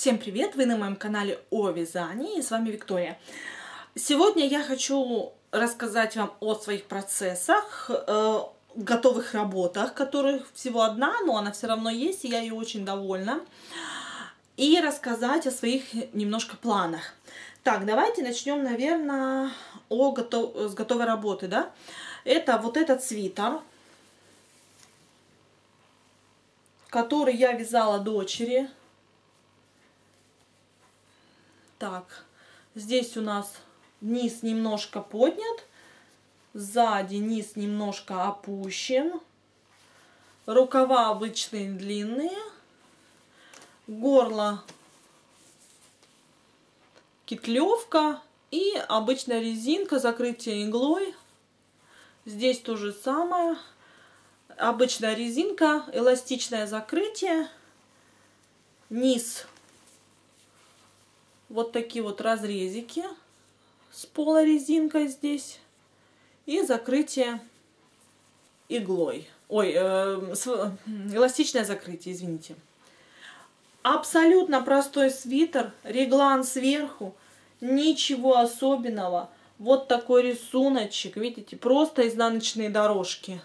Всем привет! Вы на моем канале о вязании, и с вами Виктория. Сегодня я хочу рассказать вам о своих процессах, готовых работах, которых всего одна, но она все равно есть, и я ее очень довольна. И рассказать о своих немножко планах. Так, давайте начнем, наверное, с готовой работы, да? Это вот этот свитер, который я вязала дочери. Так, здесь у нас низ немножко поднят, сзади низ немножко опущен, рукава обычные длинные, горло кетлевка и обычная резинка, закрытие иглой. Здесь то же самое, обычная резинка, эластичное закрытие, низ. Вот такие вот разрезики с полурезинкой здесь. И закрытие иглой. Ой, эластичное закрытие, извините. Абсолютно простой свитер. Реглан сверху. Ничего особенного. Вот такой рисуночек. Видите, просто изнаночные дорожки.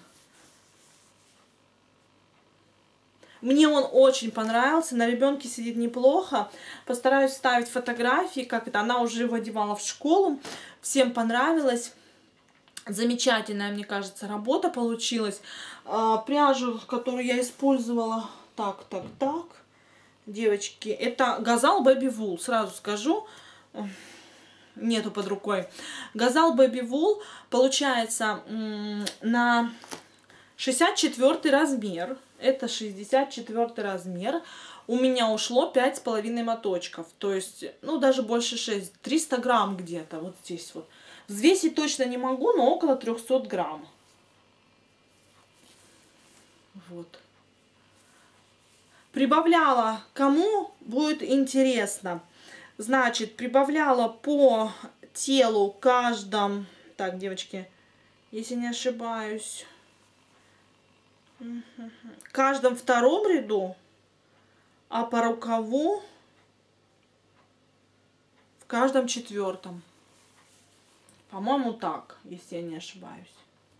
Мне он очень понравился, на ребенке сидит неплохо. Постараюсь вставить фотографии, как это она уже его одевала в школу. Всем понравилось. Замечательная, мне кажется, работа получилась. Пряжу, которую я использовала, так. Девочки, это Газал Baby Wool, сразу скажу. Нету под рукой. Газал Baby Wool получается на 64 размер. Это 64 размер. У меня ушло 5,5 моточков. То есть, ну, даже больше 6. 300 грамм где-то. Вот здесь вот. Взвесить точно не могу, но около 300 грамм. Вот. Прибавляла, кому будет интересно. Значит, прибавляла по телу каждом... Так, девочки, если не ошибаюсь... В каждом втором ряду, а по рукаву в каждом четвертом. По-моему, так, если я не ошибаюсь.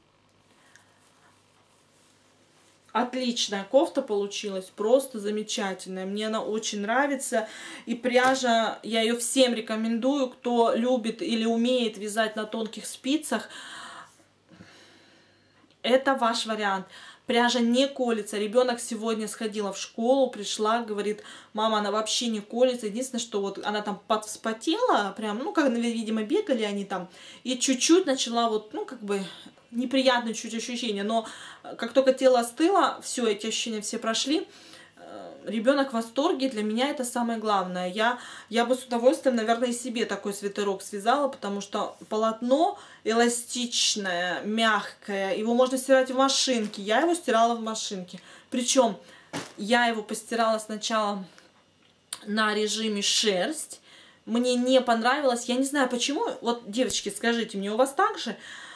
Отличная кофта получилась, просто замечательная. Мне она очень нравится. И пряжа, я ее всем рекомендую, кто любит или умеет вязать на тонких спицах. Это ваш вариант. Пряжа не колется. Ребенок сегодня сходила в школу, пришла, говорит, мама, она вообще не колется. Единственное, что вот она там подвспотела, прям, ну, как, видимо, бегали они там, и чуть-чуть начала вот, ну, как бы, неприятные чуть ощущения. Но как только тело остыло, все, эти ощущения все прошли. Ребенок в восторге, для меня это самое главное. Я бы с удовольствием, наверное, и себе такой свитерок связала, потому что полотно эластичное, мягкое, его можно стирать в машинке. Я его стирала в машинке. Причем я его постирала сначала на режиме шерсть. Мне не понравилось, я не знаю почему. Вот, девочки, скажите мне, у вас так же?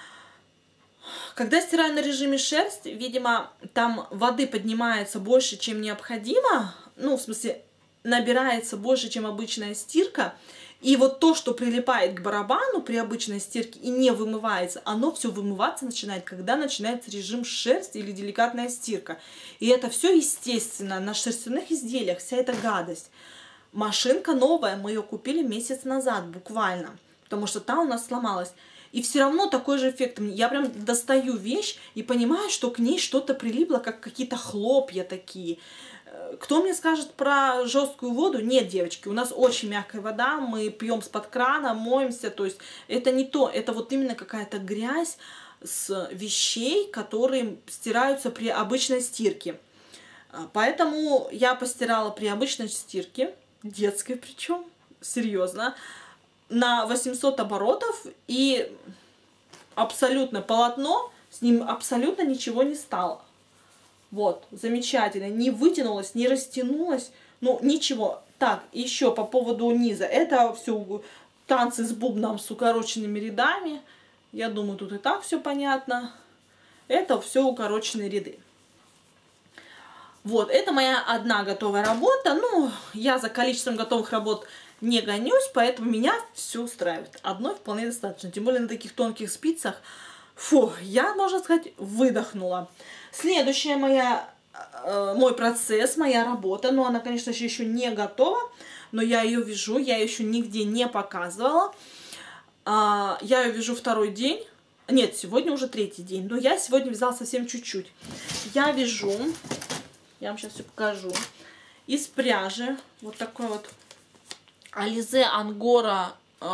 Когда стираю на режиме шерсть, видимо, там воды поднимается больше, чем необходимо. Ну, в смысле, набирается больше, чем обычная стирка. И вот то, что прилипает к барабану при обычной стирке и не вымывается, оно все вымываться начинает, когда начинается режим шерсть или деликатная стирка. И это все естественно на шерстяных изделиях, вся эта гадость. Машинка новая, мы ее купили месяц назад буквально, потому что та у нас сломалась. И все равно такой же эффект. Я прям достаю вещь и понимаю, что к ней что-то прилипло, как какие-то хлопья такие. Кто мне скажет про жесткую воду? Нет, девочки, у нас очень мягкая вода, мы пьем с-под крана, моемся. То есть это не то, это вот именно какая-то грязь с вещей, которые стираются при обычной стирке. Поэтому я постирала при обычной стирке, детской причем, серьезно, на 800 оборотов, и абсолютно полотно, с ним абсолютно ничего не стало. Вот, замечательно, не вытянулось, не растянулось, ну ничего. Так, еще по поводу низа, это все танцы с бубном с укороченными рядами, я думаю, тут и так все понятно. Это все укороченные ряды. Вот, это моя одна готовая работа. Ну, я за количеством готовых работ не гонюсь, поэтому меня все устраивает. Одной вполне достаточно, тем более на таких тонких спицах. Фу, я, можно сказать, выдохнула. Следующая мой процесс, моя работа, но она, конечно же, еще не готова, но я ее вяжу, я ее еще нигде не показывала. Я ее вяжу второй день. Нет, сегодня уже третий день, но я сегодня вязала совсем чуть-чуть. Я вяжу, я вам сейчас все покажу, из пряжи, вот такой вот Ализе Ангора,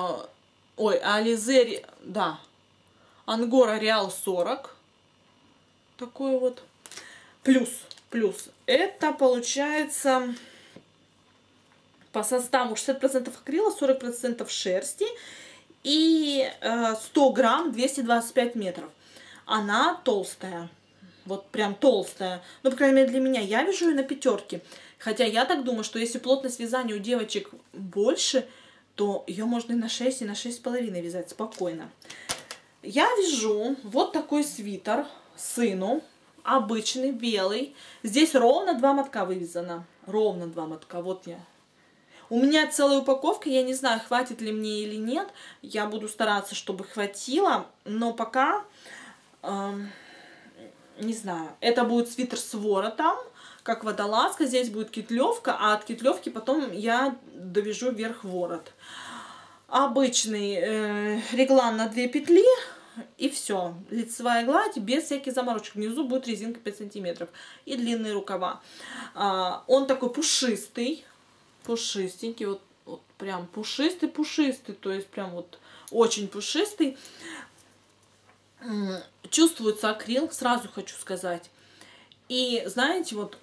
Ализе, да, Ангора Реал 40, такой вот, плюс, это получается по составу 60% акрила, 40% шерсти и 100 грамм 225 метров. Она толстая, вот прям толстая, ну, по крайней мере, для меня. Я вяжу ее на пятерке, хотя я так думаю, что если плотность вязания у девочек больше, то ее можно и на 6, и на 6,5 вязать спокойно. Я вяжу вот такой свитер сыну, обычный, белый. Здесь ровно 2 мотка вывязано. Ровно 2 мотка. Вот я. У меня целая упаковка. Я не знаю, хватит ли мне или нет. Я буду стараться, чтобы хватило. Но пока, не знаю. Это будет свитер с воротом, как водолазка. Здесь будет китлевка, а от китлевки потом я довяжу вверх ворот. Обычный реглан на 2 петли. И все. Лицевая гладь без всяких заморочек. Внизу будет резинка 5 сантиметров. И длинные рукава. Он такой пушистый. Пушистенький. Вот прям пушистый. То есть прям вот очень пушистый. Чувствуется акрил. Сразу хочу сказать. И знаете, вот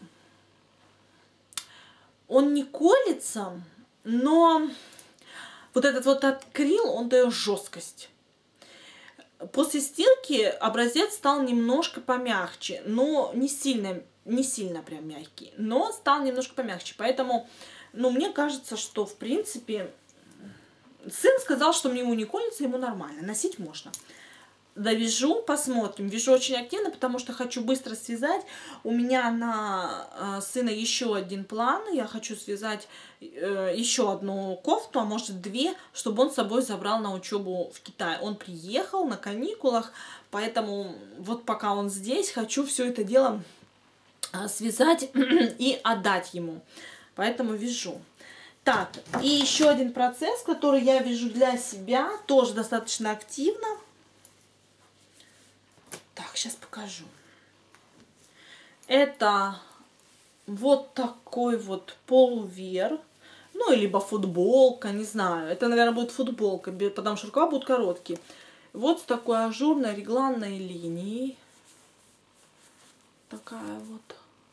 он не колется, но вот этот вот акрил, он дает жесткость. После стирки образец стал немножко помягче, но не сильно прям мягкий, но стал немножко помягче. Поэтому, ну, мне кажется, что, в принципе, сын сказал, что ему не колется, ему нормально, носить можно. Довяжу, посмотрим. Вяжу очень активно, потому что хочу быстро связать. У меня на сына еще один план. Я хочу связать еще одну кофту, а может 2, чтобы он с собой забрал на учебу в Китай. Он приехал на каникулах, поэтому вот пока он здесь, хочу все это дело связать и отдать ему. Поэтому вяжу. Так, и еще один процесс, который я вяжу для себя, тоже достаточно активно. Так, сейчас покажу. Это вот такой вот полувер. Ну, либо футболка, не знаю. Это, наверное, будет футболка, потому что рукава будут короткие. Вот с такой ажурной регланной линией. Такая вот.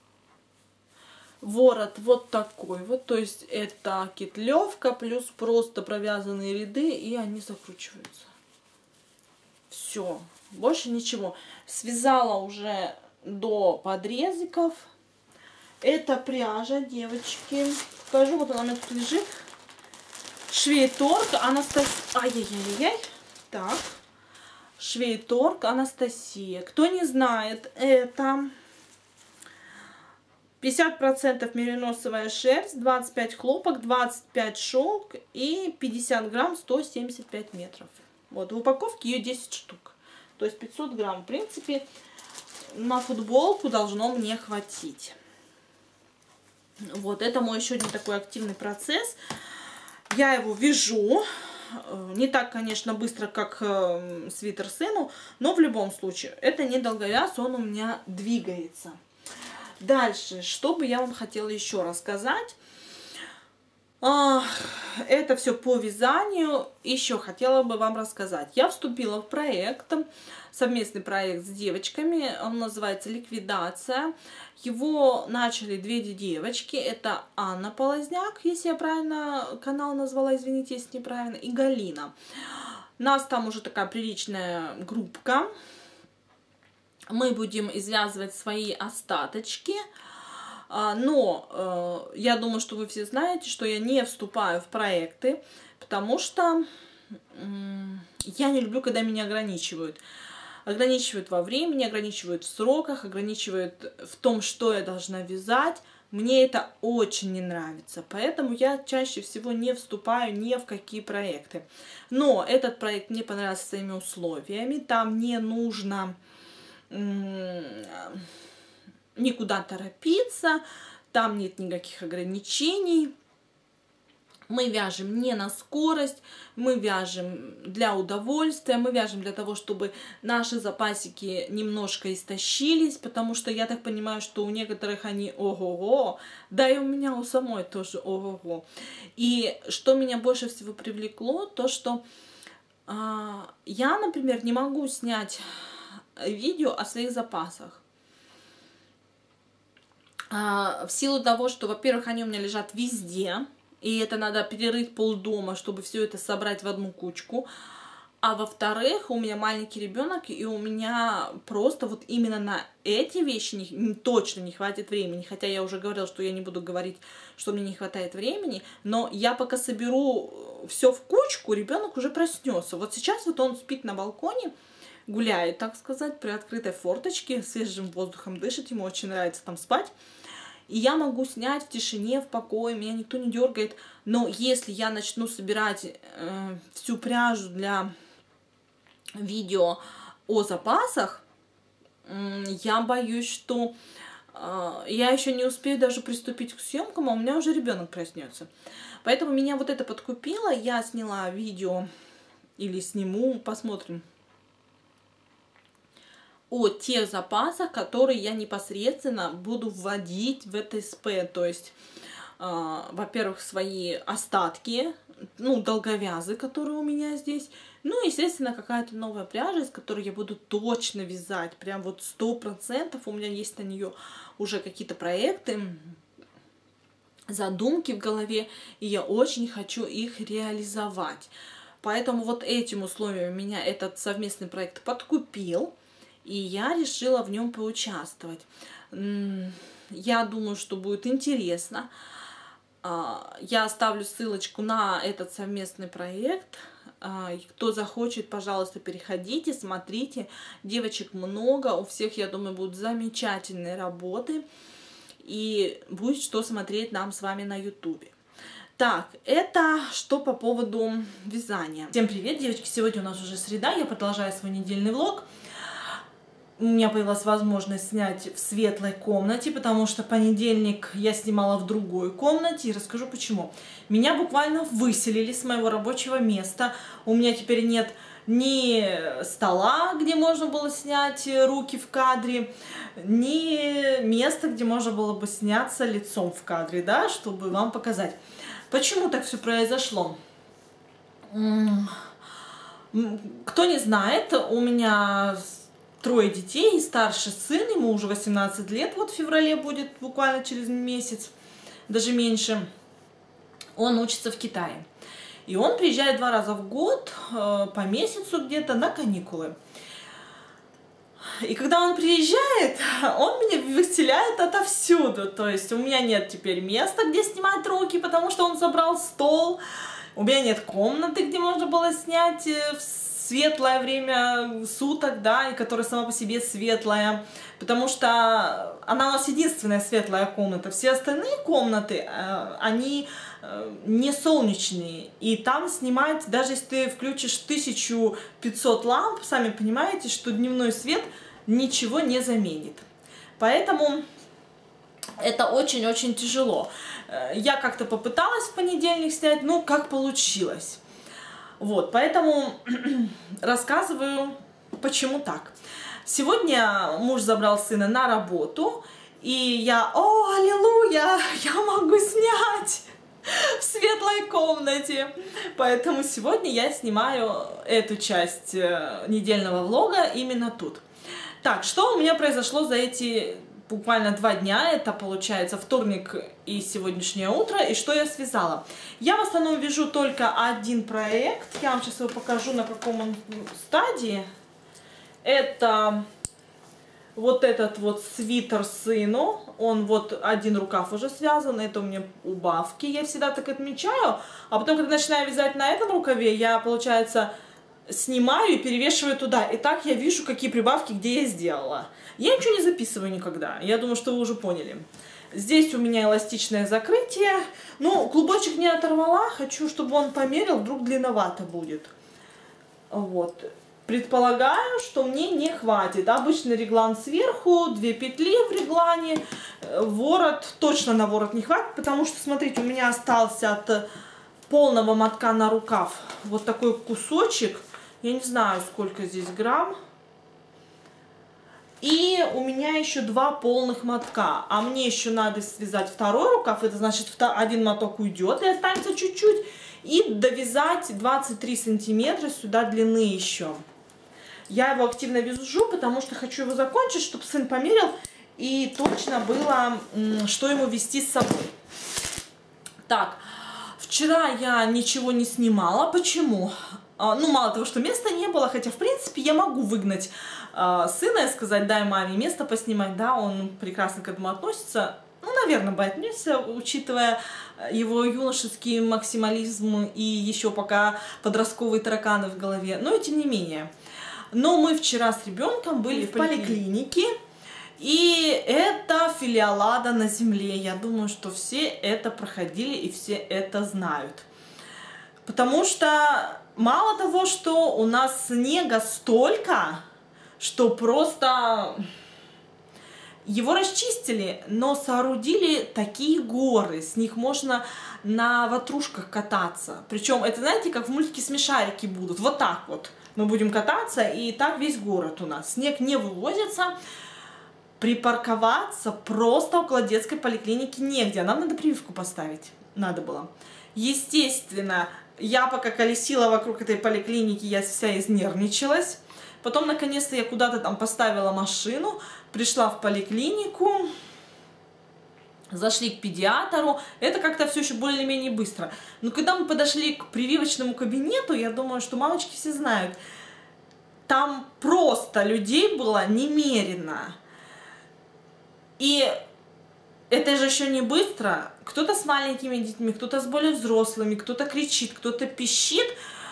Ворот вот такой вот. То есть это китлевка плюс просто провязанные ряды, и они закручиваются. Все. Больше ничего. Связала уже до подрезиков. Это пряжа, девочки. Покажу, вот она у меня тут лежит. Швейторг Анастасия. Ай-яй-яй-яй. Так. Швейторг Анастасия. Кто не знает, это 50% мериносовая шерсть, 25 хлопок, 25 шелк и 50 грамм 175 метров. Вот, в упаковке ее 10 штук. То есть 500 грамм. В принципе, на футболку должно мне хватить. Вот, это мой еще один такой активный процесс. Я его вяжу. Не так, конечно, быстро, как свитер сыну, но в любом случае, это не долговяз, он у меня двигается. Дальше, что бы я вам хотела еще рассказать. Это все по вязанию. Еще хотела бы вам рассказать. Я вступила в проект, совместный проект с девочками. Он называется «Ликвидация». Его начали 2 девочки. Это Анна Полозняк, если я правильно канал назвала, извините, если неправильно, и Галина. Нас там уже такая приличная группка. Мы будем извязывать свои остаточки. Но я думаю, что вы все знаете, что я не вступаю в проекты, потому что я не люблю, когда меня ограничивают. ограничивают во времени, ограничивают в сроках, ограничивают в том, что я должна вязать. Мне это очень не нравится, поэтому я чаще всего не вступаю ни в какие проекты. Но этот проект мне понравился своими условиями, там не нужно никуда торопиться, там нет никаких ограничений. Мы вяжем не на скорость, мы вяжем для удовольствия, мы вяжем для того, чтобы наши запасики немножко истощились, потому что я так понимаю, что у некоторых они ого-го, да и у меня у самой тоже ого-го. И что меня больше всего привлекло, то что я, например, не могу снять видео о своих запасах. В силу того, что, во-первых, они у меня лежат везде, и это надо перерыть полдома, чтобы все это собрать в одну кучку. А во-вторых, у меня маленький ребенок, и у меня просто вот именно на эти вещи точно не хватит времени. Хотя я уже говорила, что я не буду говорить, что мне не хватает времени. Но я пока соберу все в кучку, ребенок уже проснется. Вот сейчас вот он спит на балконе, гуляет, так сказать, при открытой форточке, свежим воздухом дышит, ему очень нравится там спать. И я могу снять в тишине, в покое, меня никто не дергает. Но если я начну собирать всю пряжу для видео о запасах, я боюсь, что я еще не успею даже приступить к съемкам, а у меня уже ребенок проснется. Поэтому меня вот это подкупило. Я сняла видео или сниму, посмотрим, о тех запасах, которые я непосредственно буду вводить в ТСП. То есть, во-первых, свои остатки, ну, долговязы, которые у меня здесь. Ну, естественно, какая-то новая пряжа, из которой я буду точно вязать. Прям вот 100%. У меня есть на нее уже какие-то проекты, задумки в голове, и я очень хочу их реализовать. Поэтому вот этим условием меня этот совместный проект подкупил. И я решила в нем поучаствовать. Я думаю, что будет интересно. Я оставлю ссылочку на этот совместный проект. Кто захочет, пожалуйста, переходите, смотрите. Девочек много, у всех, я думаю, будут замечательные работы. И будет что смотреть нам с вами на ютубе. Так, это что по поводу вязания. Всем привет, девочки! Сегодня у нас уже среда, я продолжаю свой недельный влог. У меня появилась возможность снять в светлой комнате, потому что понедельник я снимала в другой комнате, и расскажу почему. Меня буквально выселили с моего рабочего места. У меня теперь нет ни стола, где можно было снять руки в кадре, ни места, где можно было бы сняться лицом в кадре, да, чтобы вам показать. Почему так все произошло? Кто не знает, у меня 3 детей, и старший сын, ему уже 18 лет, вот в феврале будет, буквально через месяц, даже меньше. Он учится в Китае. И он приезжает 2 раза в год, по месяцу где-то, на каникулы. И когда он приезжает, он меня выселяет отовсюду. То есть у меня нет теперь места, где снимать руки, потому что он забрал стол. У меня нет комнаты, где можно было снять в светлое время суток, да, и которая сама по себе светлая, потому что она у нас единственная светлая комната. Все остальные комнаты, они не солнечные, и там снимать, даже если ты включишь 1500 ламп, сами понимаете, что дневной свет ничего не заменит. Поэтому это очень-очень тяжело. Я как-то попыталась в понедельник снять, ну, как получилось. Вот, поэтому рассказываю, почему так. Сегодня муж забрал сына на работу, и я, о, аллилуйя, я могу снять в светлой комнате. Поэтому сегодня я снимаю эту часть недельного влога именно тут. Так, что у меня произошло за эти буквально 2 дня, это получается вторник и сегодняшнее утро, и что я связала. Я в основном вяжу только один проект, я вам сейчас его покажу, на каком он стадии. Это вот этот вот свитер сыну, он вот один рукав уже связан, это у меня убавки, я всегда так отмечаю, а потом, когда начинаю вязать на этом рукаве, я, получается, снимаю и перевешиваю туда. И так я вижу, какие прибавки, где я сделала. Я ничего не записываю никогда. Я думаю, что вы уже поняли. Здесь у меня эластичное закрытие. Ну, клубочек не оторвала. Хочу, чтобы он померил. Вдруг длинновато будет. Вот. Предполагаю, что мне не хватит. Обычный реглан сверху, 2 петли в реглане. Ворот, точно на ворот не хватит, потому что, смотрите, у меня остался от полного мотка на рукав вот такой кусочек. Я не знаю, сколько здесь грамм. И у меня еще 2 полных мотка. А мне еще надо связать второй рукав. Это значит, один моток уйдет и останется чуть-чуть. И довязать 23 сантиметра сюда длины еще. Я его активно вяжу, потому что хочу его закончить, чтобы сын померил. И точно было, что ему везти с собой. Так, вчера я ничего не снимала. Почему? Ну, мало того, что места не было, хотя, в принципе, я могу выгнать сына и сказать, дай маме место поснимать, да, он прекрасно к этому относится. Ну, наверное, бы отнесся, учитывая его юношеский максимализм и еще пока подростковые тараканы в голове. Но, тем не менее. Но мы вчера с ребенком были в поликлинике, и это филиал ада на земле. Я думаю, что все это проходили и все это знают. Потому что мало того, что у нас снега столько, что просто его расчистили, но соорудили такие горы, с них можно на ватрушках кататься. Причем это, знаете, как в мультике «Смешарики» будут, вот так вот мы будем кататься, и так весь город у нас. Снег не вывозится, припарковаться просто около детской поликлиники негде, нам надо прививку поставить, надо было. Естественно, я пока колесила вокруг этой поликлиники, я вся изнервничалась. Потом, наконец-то, я куда-то там поставила машину, пришла в поликлинику, зашли к педиатру. Это как-то все еще более-менее быстро. Но когда мы подошли к прививочному кабинету, я думаю, что мамочки все знают, там просто людей было немерено. И это же еще не быстро. Кто-то с маленькими детьми, кто-то с более взрослыми, кто-то кричит, кто-то пищит.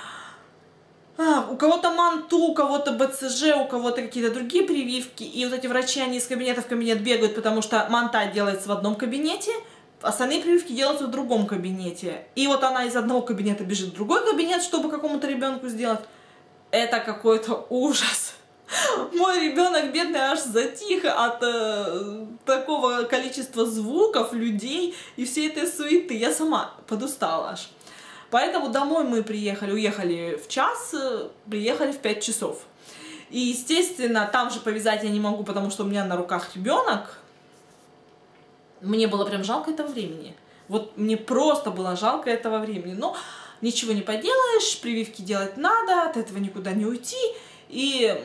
У кого-то манту, у кого-то БЦЖ, у кого-то какие-то другие прививки. И вот эти врачи, они из кабинета в кабинет бегают, потому что манта делается в одном кабинете, остальные прививки делаются в другом кабинете. И вот она из одного кабинета бежит в другой кабинет, чтобы какому-то ребенку сделать. Это какой-то ужас. Мой ребенок, бедный, аж затих от такого количества звуков, людей и всей этой суеты. Я сама подустала аж. Поэтому домой мы уехали в час, приехали в 5 часов. И, естественно, там же повязать я не могу, потому что у меня на руках ребенок. Мне было прям жалко этого времени. Вот мне просто было жалко этого времени. Но ничего не поделаешь, прививки делать надо, от этого никуда не уйти. И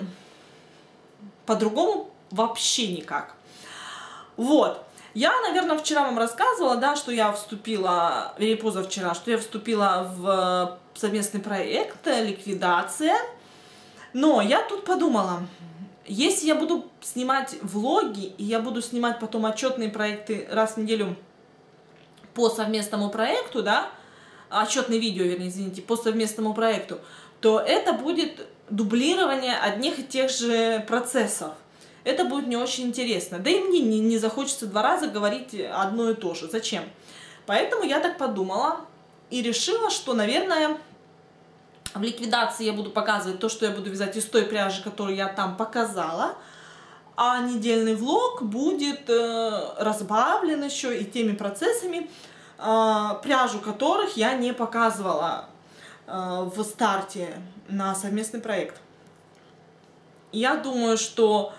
по-другому вообще никак. Вот. Я, наверное, вчера вам рассказывала, да, что я вступила, или позавчера, что я вступила в совместный проект «Ликвидация». Но я тут подумала, если я буду снимать влоги, и я буду снимать потом отчетные проекты раз в неделю по совместному проекту, да, отчетные видео, вернее, извините, по совместному проекту, то это будет дублирование одних и тех же процессов. Это будет не очень интересно. Да и мне не захочется 2 раза говорить одно и то же. Зачем? Поэтому я так подумала и решила, что, наверное, в ликвидации я буду показывать то, что я буду вязать из той пряжи, которую я там показала. А недельный влог будет разбавлен еще и теми процессами, пряжу которых я не показывала в старте на совместный проект. Я думаю, что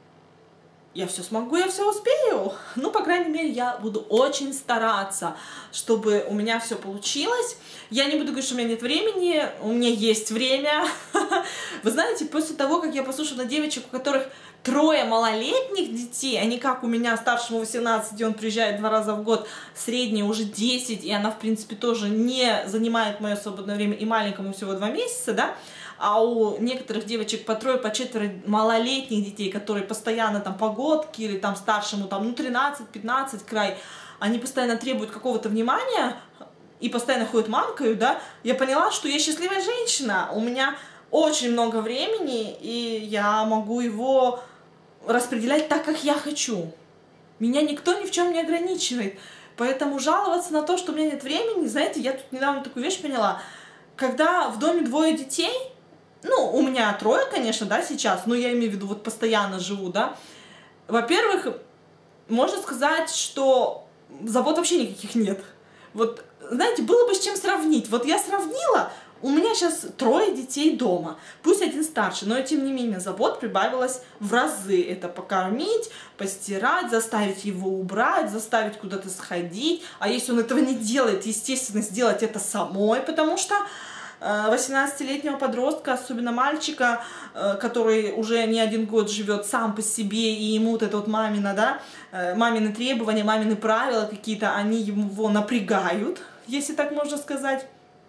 я все смогу, я все успею. Ну, по крайней мере, я буду очень стараться, чтобы у меня все получилось. Я не буду говорить, что у меня нет времени, у меня есть время. Вы знаете, после того, как я послушала девочек, у которых 3 малолетних детей, а не как у меня, старшему 18, и он приезжает 2 раза в год, средний уже 10, и она, в принципе, тоже не занимает мое свободное время, и маленькому всего 2 месяца, да, а у некоторых девочек по 3, по 4 малолетних детей, которые постоянно там погодки или там старшему там, ну, 13-15 край, они постоянно требуют какого-то внимания и постоянно ходят мамкою, да, я поняла, что я счастливая женщина, у меня очень много времени, и я могу его распределять так, как я хочу. Меня никто ни в чем не ограничивает. Поэтому жаловаться на то, что у меня нет времени, знаете, я тут недавно такую вещь поняла. Когда в доме 2 детей, ну, у меня 3, конечно, да, сейчас, но я имею в виду, вот постоянно живу, да. Во-первых, можно сказать, что забот вообще никаких нет. Вот, знаете, было бы с чем сравнить. Вот я сравнила, у меня сейчас 3 детей дома, пусть один старший, но тем не менее забот прибавилось в разы. Это покормить, постирать, заставить его убрать, заставить куда-то сходить. А если он этого не делает, естественно, сделать это самой, потому что 18-летнего подростка, особенно мальчика, который уже не 1 год живет сам по себе, и ему вот это вот мамина, да, мамины требования, мамины правила какие-то, они его напрягают, если так можно сказать.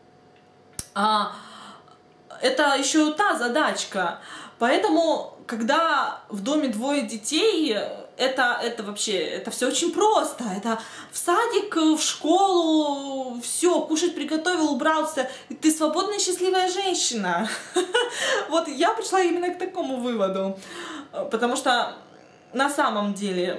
Это еще та задачка. Поэтому, когда в доме 2 детей, это вообще, это все очень просто. Это в садик, в школу, все, кушать приготовил, убрался, и ты свободная, счастливая женщина. Вот я пришла именно к такому выводу. Потому что на самом деле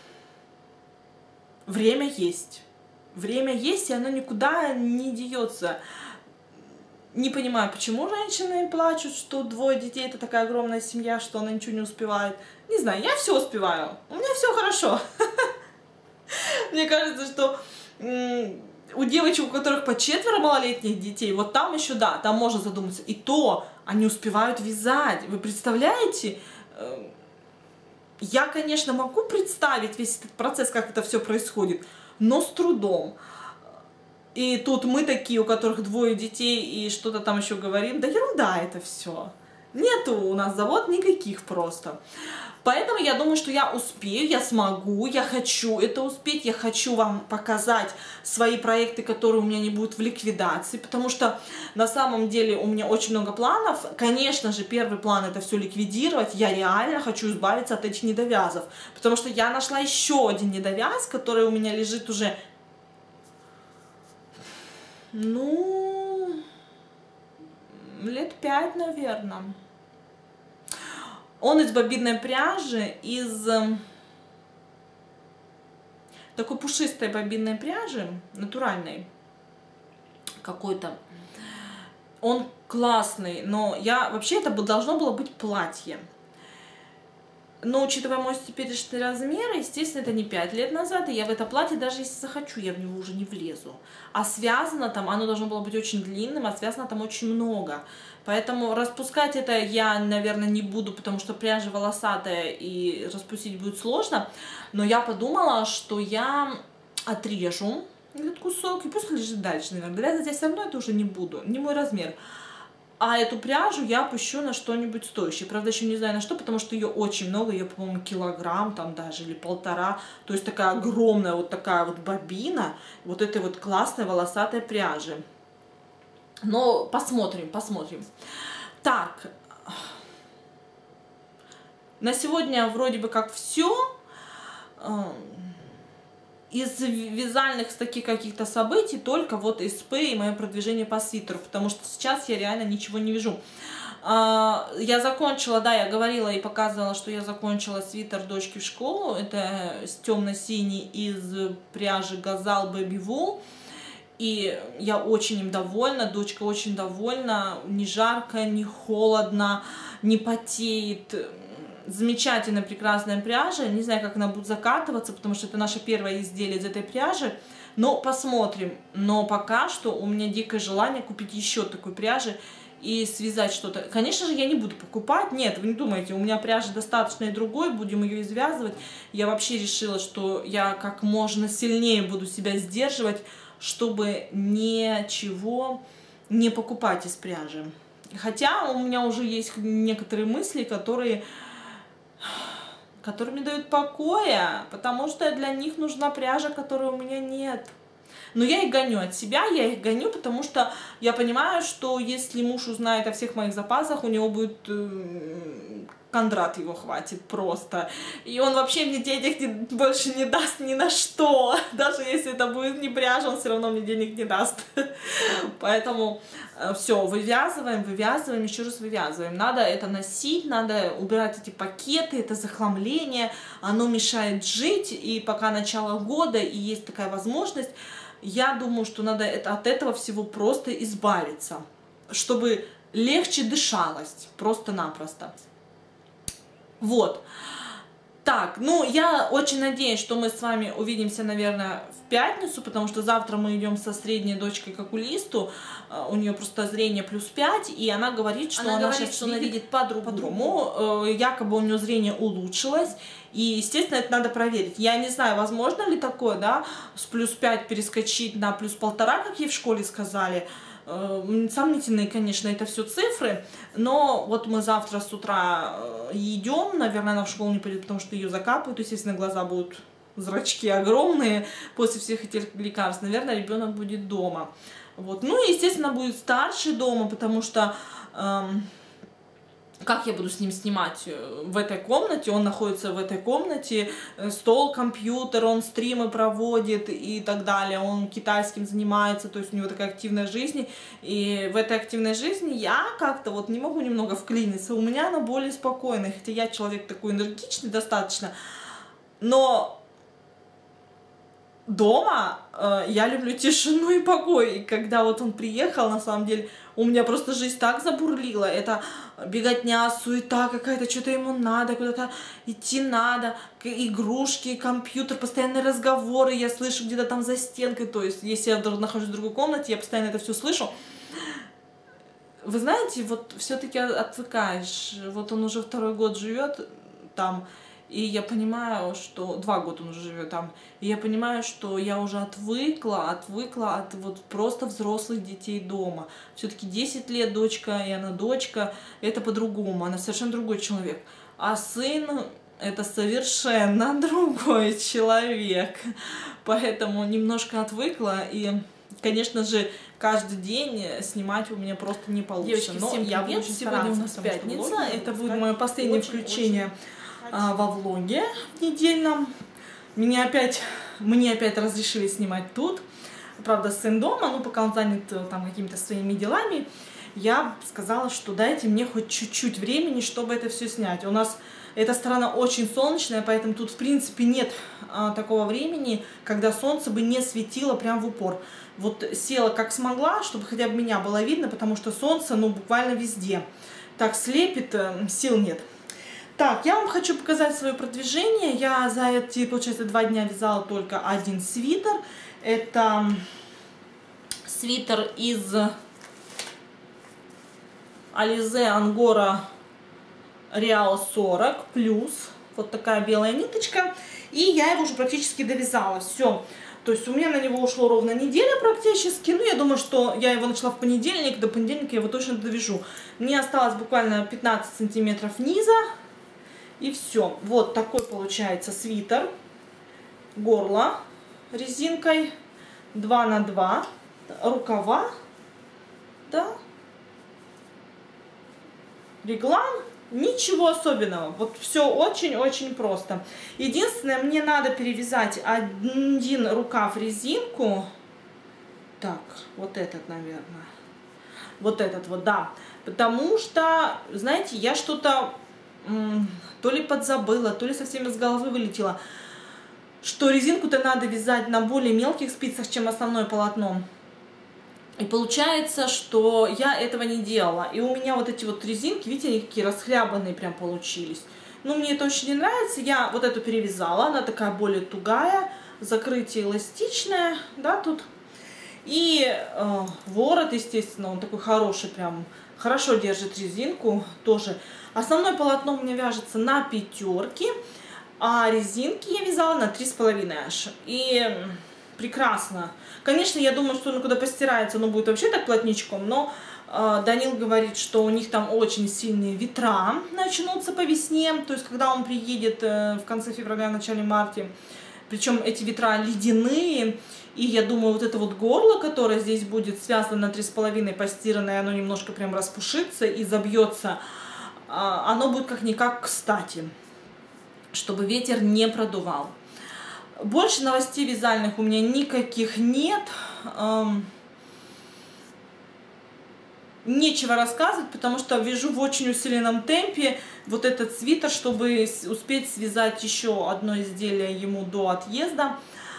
время есть. Время есть, и оно никуда не деется. Не понимаю, почему женщины плачут, что 2 детей это такая огромная семья, что она ничего не успевает. Не знаю, я все успеваю, у меня все хорошо. Мне кажется, что у девочек, у которых по 4 малолетних детей, вот там еще, да, там можно задуматься. И то они успевают вязать. Вы представляете? Я, конечно, могу представить весь этот процесс, как это все происходит, но с трудом. И тут мы такие, у которых 2 детей, и что-то там еще говорим. Да ерунда это все. Нету у нас забот никаких просто. Поэтому я думаю, что я успею, я смогу, я хочу это успеть, я хочу вам показать свои проекты, которые у меня не будут в ликвидации, потому что на самом деле у меня очень много планов. Конечно же, первый план это все ликвидировать, я реально хочу избавиться от этих недовязов, потому что я нашла еще один недовяз, который у меня лежит уже, ну, лет 5, наверное. Он из бобинной пряжи, из такой пушистой бобинной пряжи, натуральной какой-то. Он классный, но вообще это должно было быть платье. Но учитывая мой теперешний размер, естественно, это не 5 лет назад, и я в это платье, даже если захочу, я в него уже не влезу. А связано там, оно должно было быть очень длинным, а связано там очень много. Поэтому распускать это я, наверное, не буду, потому что пряжа волосатая, и распустить будет сложно. Но я подумала, что я отрежу этот кусок, и пусть лежит дальше, наверное. Вязать я все равно это уже не буду, не мой размер. А эту пряжу я пущу на что-нибудь стоящее. Правда, еще не знаю на что, потому что ее очень много. Ее, по-моему, килограмм там даже или 1,5. То есть такая огромная вот такая вот бобина вот этой вот классной волосатой пряжи. Но посмотрим, посмотрим. Так. На сегодня вроде бы как все. Из вязальных таких каких-то событий только вот СП и мое продвижение по свитеру, потому что сейчас я реально ничего не вяжу. Я закончила, да, я говорила и показывала, что я закончила свитер дочки в школу. Это темно-синий из пряжи Газал Baby Wool. И я очень им довольна, дочка очень довольна. Не жарко, не холодно, не потеет. Замечательная, прекрасная пряжа. Не знаю, как она будет закатываться, потому что это наше первое изделие из этой пряжи. Но посмотрим. Но пока что у меня дикое желание купить еще такой пряжи и связать что-то. Конечно же, я не буду покупать. Нет, вы не думайте, у меня пряжи достаточно и другой, будем ее извязывать. Я вообще решила, что я как можно сильнее буду себя сдерживать, чтобы ничего не покупать из пряжи. Хотя у меня уже есть некоторые мысли, которые не дают покоя, потому что для них нужна пряжа, которой у меня нет. Но я их гоню от себя, я их гоню, потому что я понимаю, что если муж узнает о всех моих запасах, у него будет Кондрат его хватит просто. И он вообще мне денег больше не даст ни на что. Даже если это будет не пряжа, он все равно мне денег не даст. Поэтому все, вывязываем, еще раз вывязываем. Надо это носить, надо убирать эти пакеты, это захламление. Оно мешает жить. И пока начало года и есть такая возможность, я думаю, что надо от этого всего просто избавиться, чтобы легче дышалось, просто-напросто. Вот. Так, ну, я очень надеюсь, что мы с вами увидимся, наверное, в пятницу, потому что завтра мы идем со средней дочкой к окулисту, у нее просто зрение +5, и она говорит, что она сейчас видит по-другому, якобы у нее зрение улучшилось, и, естественно, это надо проверить. Я не знаю, возможно ли такое, да, с +5 перескочить на +1,5, как ей в школе сказали. Сомнительные, конечно, это все цифры, но вот мы завтра с утра идем, наверное, она в школу не пойдет, потому что ее закапывают, естественно, глаза будут, зрачки огромные после всех этих лекарств, наверное, ребенок будет дома. Вот. Ну и, естественно, будет старший дома, потому что как я буду с ним снимать в этой комнате? Он находится в этой комнате, стол, компьютер, он стримы проводит и так далее, он китайским занимается, то есть у него такая активная жизнь, и в этой активной жизни я как-то вот не могу немного вклиниться, у меня она более спокойная, хотя я человек такой энергичный достаточно, но дома я люблю тишину и покой, и когда вот он приехал, на самом деле, у меня просто жизнь так забурлила, это беготня, суета какая-то, что-то ему надо, куда-то идти надо, игрушки, компьютер, постоянные разговоры, я слышу где-то там за стенкой, то есть если я нахожусь в другой комнате, я постоянно это все слышу. Вы знаете, вот все-таки отвыкаешь, вот он уже 2-й год живет там, и я понимаю, что 2 года он уже живет там, и я понимаю, что я уже отвыкла от вот просто взрослых детей дома. Все-таки 10 лет дочка, и она дочка, это по-другому, она совершенно другой человек. А сын это совершенно другой человек. Поэтому немножко отвыкла, и, конечно же, каждый день снимать у меня просто не получится. Девочки, всем я привет! Сегодня у нас пятница, это будет мое последнее включение во влоге недельном. Мне опять разрешили снимать тут. Правда, сын дома, но пока он занят там какими-то своими делами, я сказала, что дайте мне хоть чуть-чуть времени, чтобы это все снять. У нас эта сторона очень солнечная, поэтому тут в принципе нет такого времени, когда солнце бы не светило прям в упор. Вот села как смогла, чтобы хотя бы меня было видно, потому что солнце, ну, буквально везде. Так слепит, сил нет. Так, я вам хочу показать свое продвижение. Я за эти, получается, 2 дня вязала только один свитер. Это свитер из Alize Angora Real 40 плюс. Вот такая белая ниточка. И я его уже практически довязала. Все. То есть у меня на него ушло ровно неделя практически. Ну, я думаю, что я его начала в понедельник. До понедельника я его точно довяжу. Мне осталось буквально 15 сантиметров низа. И все. Вот такой получается свитер. Горло резинкой. 2 на 2. Рукава. Да. Реглан. Ничего особенного. Вот все очень-очень просто. Единственное, мне надо перевязать один рукав резинку. Так, вот этот, наверное. Вот этот вот, да. Потому что, знаете, я что-то то ли подзабыла, то ли совсем из головы вылетела, что резинку-то надо вязать на более мелких спицах, чем основное полотно. И получается, что я этого не делала. И у меня вот эти вот резинки, видите, они какие расхлябанные прям получились. Ну, мне это очень не нравится. Я вот эту перевязала, она такая более тугая, закрытие эластичное, да, тут. И ворот, естественно, он такой хороший, прям хорошо держит резинку тоже. Основное полотно у меня вяжется на 5, а резинки я вязала на 3,5 аж. И прекрасно. Конечно, я думаю, что оно куда постирается, оно будет вообще так плотничком, но Данил говорит, что у них там очень сильные ветра начнутся по весне, то есть когда он приедет в конце февраля, начале марта, причем эти ветра ледяные, и я думаю, вот это вот горло, которое здесь будет связано на 3,5 постиранное, оно немножко прям распушится и забьется оно будет как-никак кстати, чтобы ветер не продувал. Больше новостей вязальных у меня никаких нет. Нечего рассказывать, потому что вяжу в очень усиленном темпе вот этот свитер, чтобы успеть связать еще одно изделие ему до отъезда.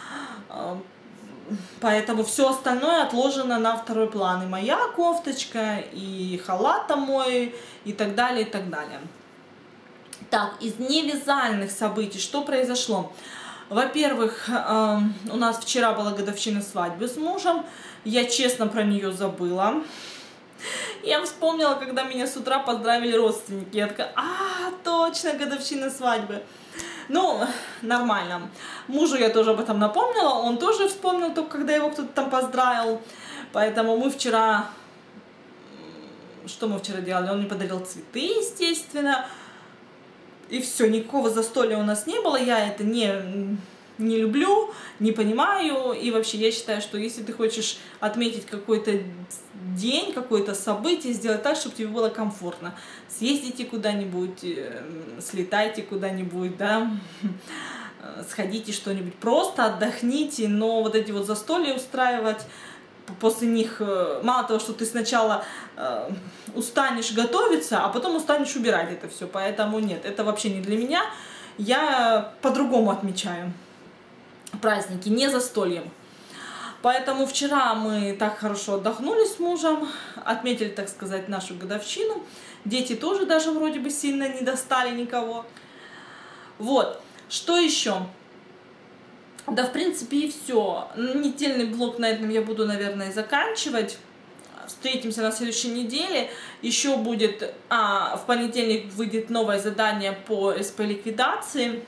Поэтому все остальное отложено на второй план. И моя кофточка, и халат мой, и так далее, и так далее. Так, из невязальных событий что произошло? Во-первых, у нас вчера была годовщина свадьбы с мужем. Я честно про нее забыла. Я вспомнила, когда меня с утра поздравили родственники. Я такая, точно, годовщина свадьбы. Ну, нормально. Мужу я тоже об этом напомнила. Он тоже вспомнил, только когда его кто-то там поздравил. Поэтому мы вчера... Что мы вчера делали? Он мне подарил цветы, естественно. И все, никакого застолья у нас не было. Я это не люблю, не понимаю. И вообще я считаю, что если ты хочешь отметить какой-то день, какое-то событие, сделать так, чтобы тебе было комфортно. Съездите куда-нибудь, слетайте куда-нибудь, да, сходите что-нибудь, просто отдохните, но вот эти вот застолья устраивать, после них, мало того, что ты сначала устанешь готовиться, а потом устанешь убирать это все, поэтому нет, это вообще не для меня, я по-другому отмечаю праздники, не застольем. Поэтому вчера мы так хорошо отдохнули с мужем, отметили, так сказать, нашу годовщину. Дети тоже даже вроде бы сильно не достали никого. Вот, что еще? Да, в принципе, и все. Недельный блог на этом я буду, наверное, заканчивать. Встретимся на следующей неделе. Еще будет, в понедельник выйдет новое задание по СП-ликвидации.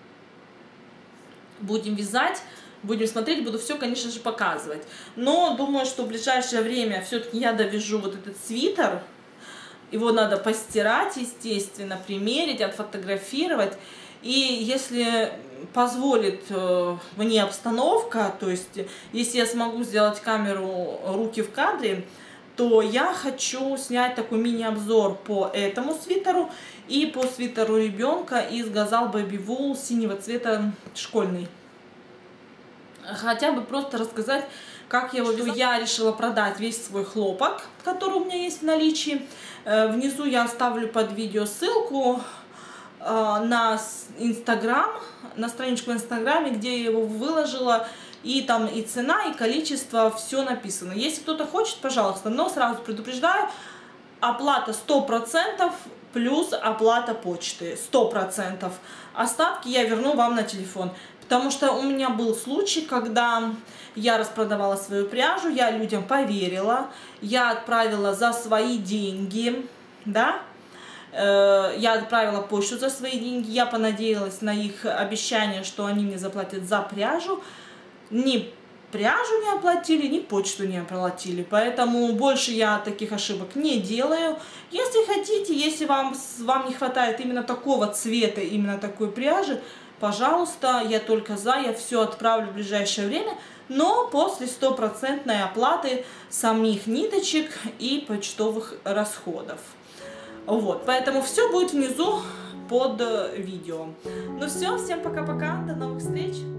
Будем вязать. Будем смотреть, буду все, конечно же, показывать. Но думаю, что в ближайшее время все-таки я довяжу вот этот свитер. Его надо постирать, естественно, примерить, отфотографировать. И если позволит мне обстановка, то есть если я смогу сделать камеру руки в кадре, то я хочу снять такой мини-обзор по этому свитеру и по свитеру ребенка из Gazal Baby Wool синего цвета, школьный. Хотя бы просто рассказать, как я его веду. Я решила продать весь свой хлопок, который у меня есть в наличии. Внизу я оставлю под видео ссылку на Инстаграм, на страничку в Инстаграме, где я его выложила. И там и цена, и количество, все написано. Если кто-то хочет, пожалуйста, но сразу предупреждаю, оплата 100% плюс оплата почты 100%. Остатки я верну вам на телефон. Потому что у меня был случай, когда я распродавала свою пряжу, я людям поверила, я отправила за свои деньги, да, я отправила почту за свои деньги, я понадеялась на их обещание, что они мне заплатят за пряжу, ни пряжу не оплатили, ни почту не оплатили, поэтому больше я таких ошибок не делаю. Если хотите, если вам не хватает именно такого цвета, именно такой пряжи, пожалуйста, я только за, я все отправлю в ближайшее время, но после 100% оплаты самих ниточек и почтовых расходов. Вот, поэтому все будет внизу под видео. Ну все, всем пока-пока, до новых встреч!